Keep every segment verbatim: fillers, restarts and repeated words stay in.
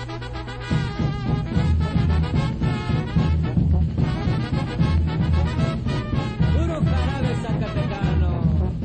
Puro jarabe zacatecano.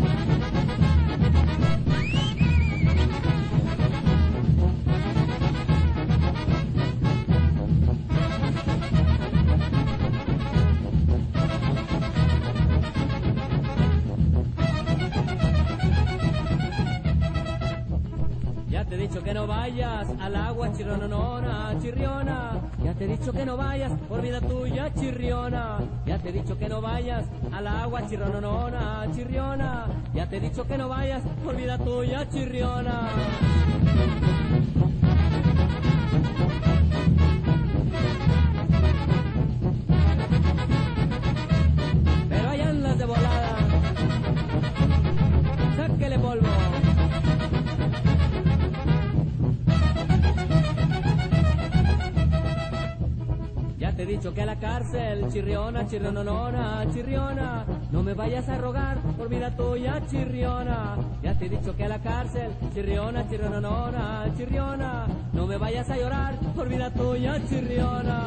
Ya te he dicho que no vayas al agua chirrononona, chirriona. Ya te he dicho que no vayas por vida tuya, chirriona. Ya te he dicho que no vayas al agua chirrononona, chirriona. Ya te he dicho que no vayas por vida tuya, chirriona. Pero ahí andas de volada. Sáquele polvo. Ya te he dicho que a la cárcel, chirriona, chirrononona, chirriona. No me vayas a rogar por vida tuya, chirriona. Ya te he dicho que a la cárcel, chirriona, chirrononona, chirriona. No me vayas a llorar por vida tuya, chirriona.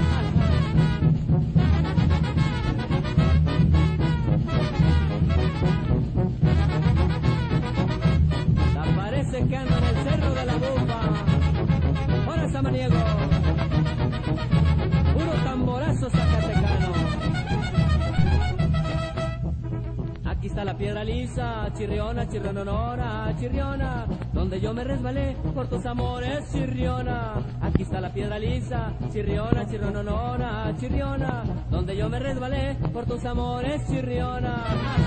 Parece que ando en el cerro de la Bufa. Ahora samaniego. Puro tamborazo zacatecano. Aquí está la piedra lisa, chirriona, chirrononona, chirriona. Donde yo me resbalé por tus amores, chirriona. Aquí está la piedra lisa, chirriona, chirrononona, chirriona. Donde yo me resbalé por tus amores, chirriona.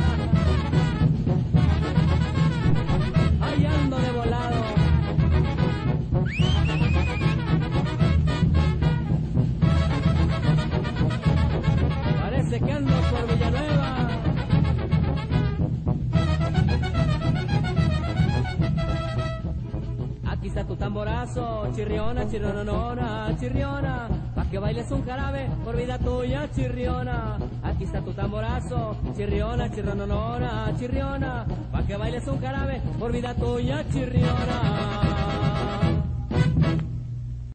Ahí ando de volado. Parece que ando por Villanueva. Aquí está tu tamborazo, chirriona, chirrononona, chirriona. Pa' que bailes un jarabe por vida tuya, chirriona. Aquí está tu tamborazo, chirriona, chirrononona, chirriona. Pa' que bailes un jarabe por vida tuya, chirriona.